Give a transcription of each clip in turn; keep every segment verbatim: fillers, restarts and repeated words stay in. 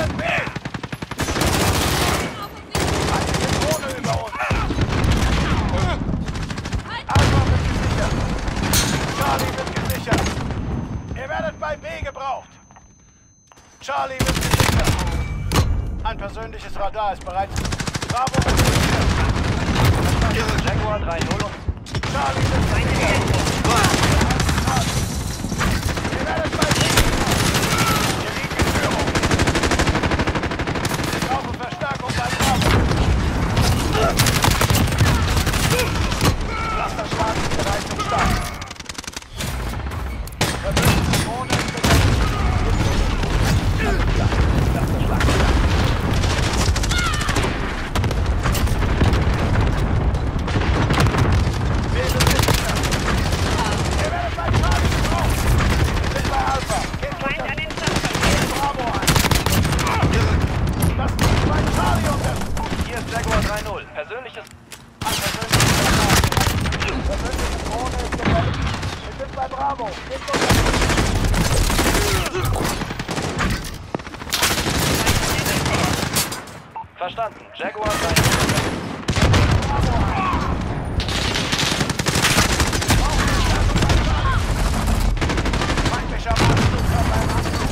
B! Feindliche Drohne über uns! Alpha wird gesichert! Charlie wird gesichert! Ihr werdet bei B gebraucht! Charlie wird gesichert! Ein persönliches Radar ist bereit. Bravo wird gesichert! Jaguar drei null und Charlie wird gesichert! Ihr werdet bei B gebraucht! Ihr liegt in Führung! Ich brauche Verstärkung bei Bravo! Clusterschlag ist bereit zum Start! Verbündete Drohne ist bereit! Clusterschlag ist bereit! Jaguar drei null. Persönliches... Ein persönliches Radar. Persönliche Drohne ist bereit. Wir sind bei Bravo. Gebt uns Verstanden. Jaguar drei null. Bravo ein. Feindlicher Anflug beim Anflug.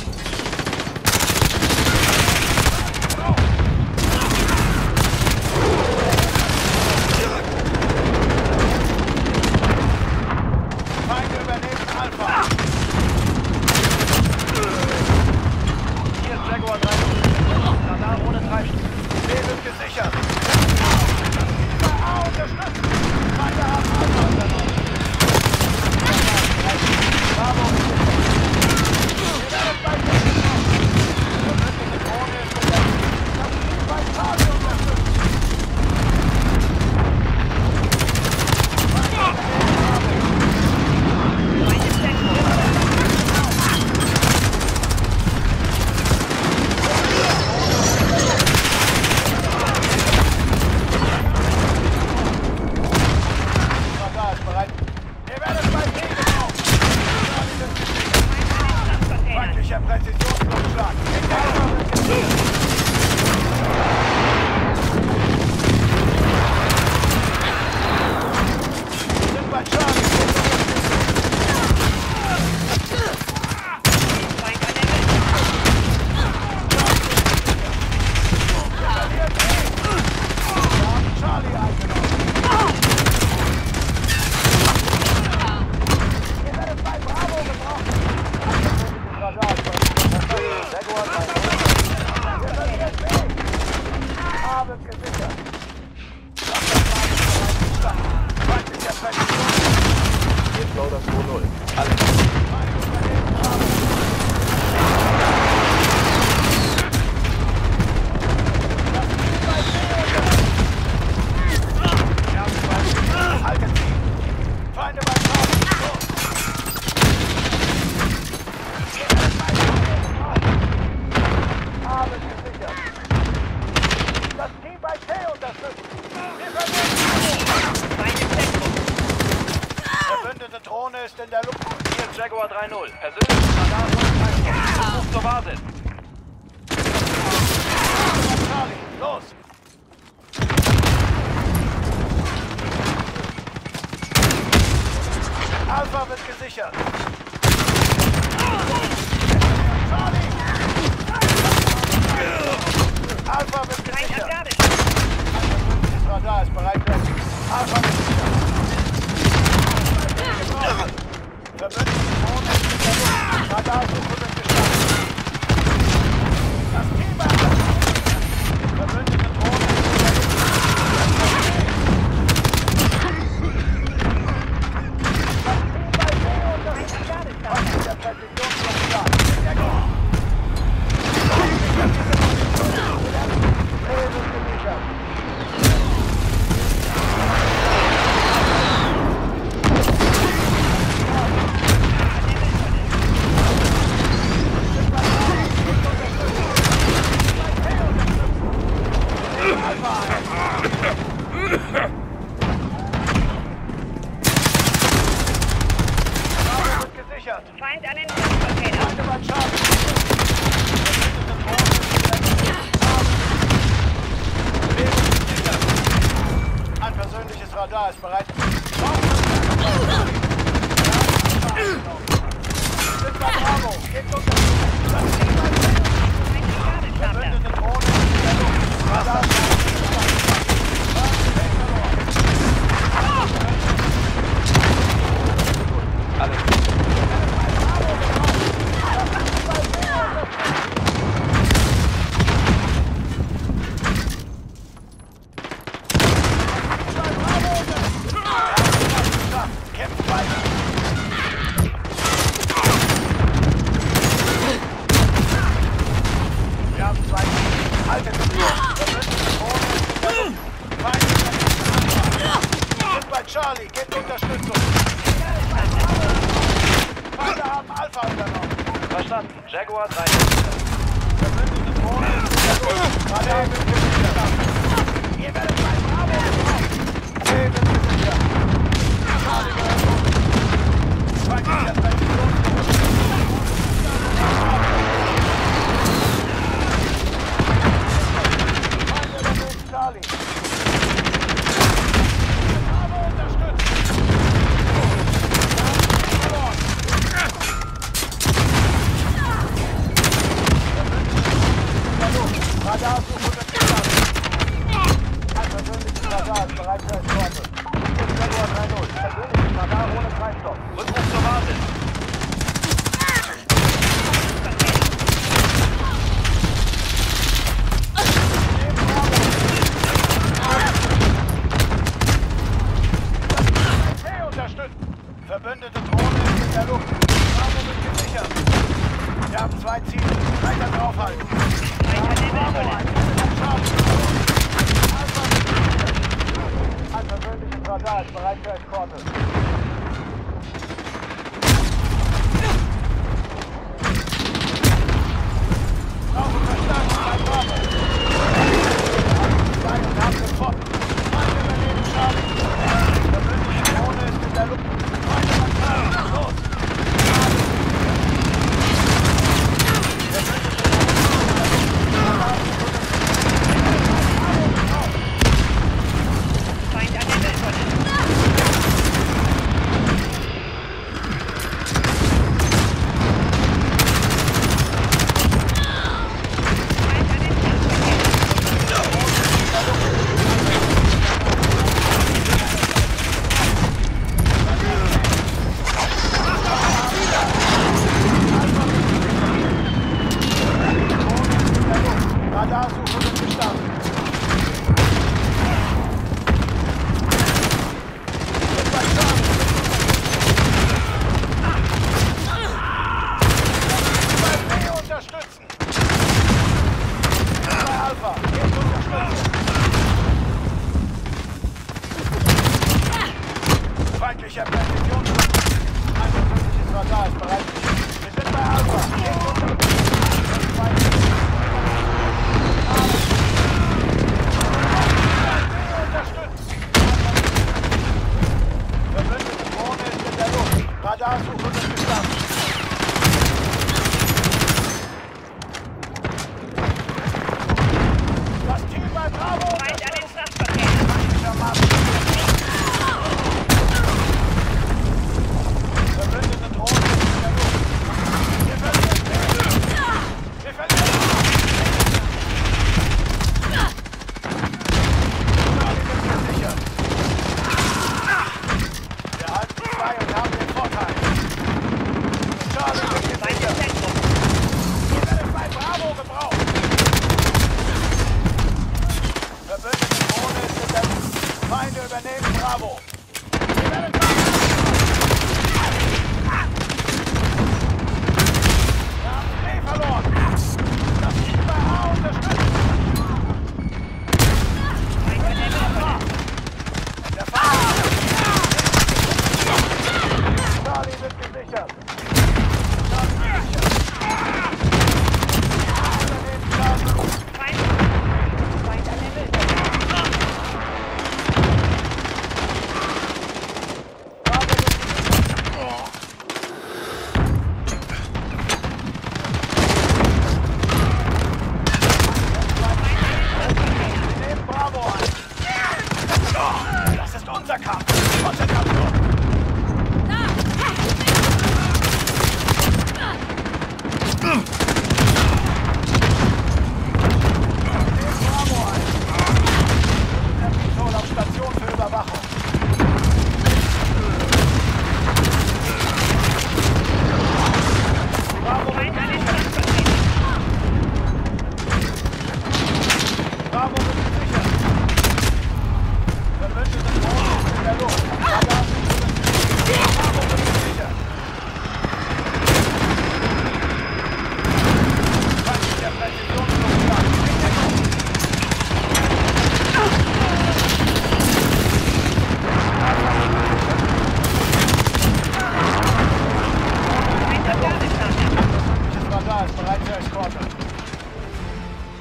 Feinde übernehmen Alpha. Hier ist Jaguar drei null. Radar ohne Treibstoff. B wird gesichert. A unterstützt. Feinde haben Alpha unternommen. Bravo. Wir werden bei B gebraucht. Verbündete Drohne ist besetzt. Das Team bei Charlie unterstützt. Radar ist bereit. Ihr werdet bei B gebraucht. Feindlicher Präzisionsluftschlag. Wir sind bei Charlie. Charlie eingenommen. Ihr werdet bei Bravo gebraucht. Radar ist bereit. Jaguar drei null. Wir verlieren B. A wird gesichert. Feindlicher Präzision. Hier ist Loader zwei null. Alles. Feinde übernehmen Bravo. Das Team bei B unterstützt. Haltet sie! Feinde bei Bravo! Los! Ihr werdet bei B gebraucht. A wird gesichert. Das Team bei T unterstützt. Wir verlieren Verbündete Drohne ist in der Luft. Hier ist Jaguar drei null. Persönliches Radar ohne Treibstoff. Ruf zur Basis. Charlie, los! Alpha wird gesichert. Charlie! Alpha wird gesichert. Das Radar ist bereit. Alpha wird gesichert. Verbündete Drohne ist in der Luft. Radarsuche wird gestartet. Das Team bei Verbündete Drohne ist in der Luft. Der Präzisionsluftschlag. Der Go! Feind an den Container. Feinde bei Charlie. haben zwei. Haltet die Tür. Verbündete Drohne ist in der Luft. Feinde sind bei Charlie. Gebt Unterstützung. Feinde haben Alpha übernommen. Verstanden. Jaguar drei. Verbündete Drohne ist in der Luft. Radar wird gesichert. Ihr werdet bei Bravo gebraucht. C wird gesichert. Charlie gehört uns. Feindlicher Präzisionsdruck. Feinde übernehmen Charlie. Bravo unterstützt. Verloren. Radarsuche wird gestartet. Ein persönliches Radar ist bereit für Eskorte. Jaguar drei null. Persönliches Radar ohne Treibstoff. Rückruf zur Basis. C unterstützt. Verbündete Drohne ist in der Luft. Bravo wird gesichert. Wir haben zwei Ziele. Weiter draufhalten. Bravo, ein Charlie. Alpha wird gesichert. Ein persönliches Radar ist bereit für Eskorte. Brauchen Verstärkung bei Bravo. Zwei und haben getroffen. Feinde übernehmen Charlie. Verbündete Drohne ist in der Luft. Feinde bei Charlie. Los! Feind an der Welt.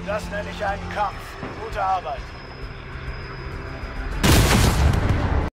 Das nenne ich einen Kampf. Gute Arbeit.